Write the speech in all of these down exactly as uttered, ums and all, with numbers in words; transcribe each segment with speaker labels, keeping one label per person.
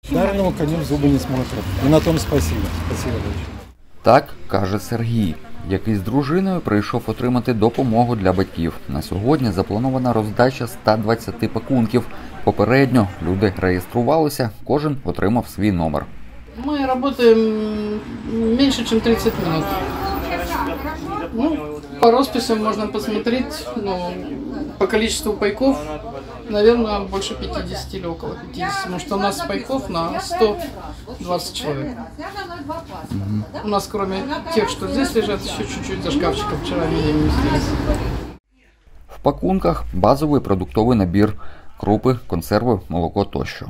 Speaker 1: Дареному коню в зубы не смотрят. И на том спасибо. Спасибо большое.
Speaker 2: Так каже Сергій, який з дружиною прийшов отримати допомогу для батьків. На сьогодні запланована роздача ста двадцяти пакунків. Попередньо люди реєструвалися, кожен отримав свій номер.
Speaker 3: Мы работаем меньше, чем тридцать минут. Ну, по росписям можно посмотреть, ну, по количеству пайков, наверное, больше пятидесяти или около пятидесяти, потому что у нас пайков на сто двадцать человек. У нас, кроме тех, что здесь лежат, еще чуть-чуть за шкафчиком вчера не уместились.
Speaker 2: В пакунках базовий продуктовий набір, крупи, консерви, молоко тощо.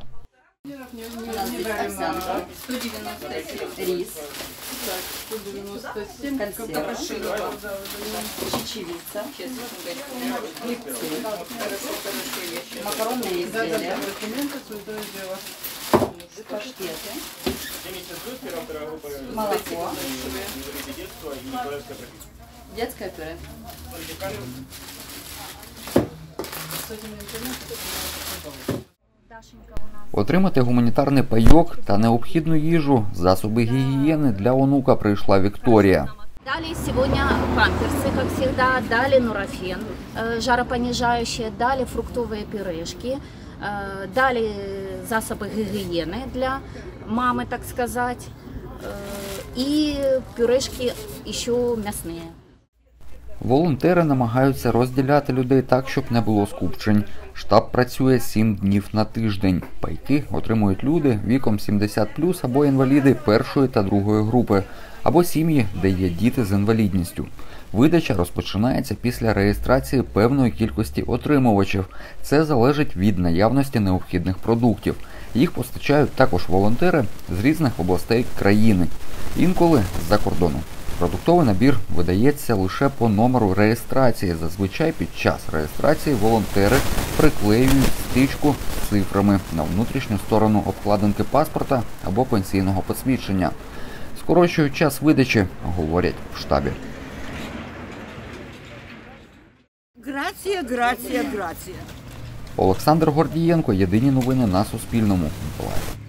Speaker 4: сто девяносто семь рис,
Speaker 3: сто девяносто семь
Speaker 4: консервы, чечевица, хлебцы, макаронные изделия, паштеты, молоко, детское пюре.
Speaker 2: Отримати гуманітарний пайок та необхідну їжу, засоби гігієни для онука прийшла Вікторія.
Speaker 5: Дали сегодня памперсы, как всегда, дали нурофен, жаропонижающие, дали фруктовые пюрешки, дали засобы гигиены для мамы, так сказать, и пюрешки еще мясные.
Speaker 2: Волонтери намагаються розділяти людей так, щоб не було скупчень. Штаб працює сім днів на тиждень. Пайки отримують люди віком сімдесят плюс або інваліди першої та другої групи, або сім'ї, де є діти з інвалідністю. Видача розпочинається після реєстрації певної кількості отримувачів. Це залежить від наявності необхідних продуктів. Їх постачають також волонтери з різних областей країни, інколи з-за кордону. Продуктовий набір видається лише по номеру реєстрації. Зазвичай під час реєстрації волонтери приклеюють стрічку з цифрами на внутрішню сторону обкладинки паспорта або пенсійного посвідчення. Скорочують час видачі, говорять в штабі.
Speaker 6: Грація, грація, грація.
Speaker 2: Олександр Гордієнко. Єдині новини на Суспільному. Миколаїв.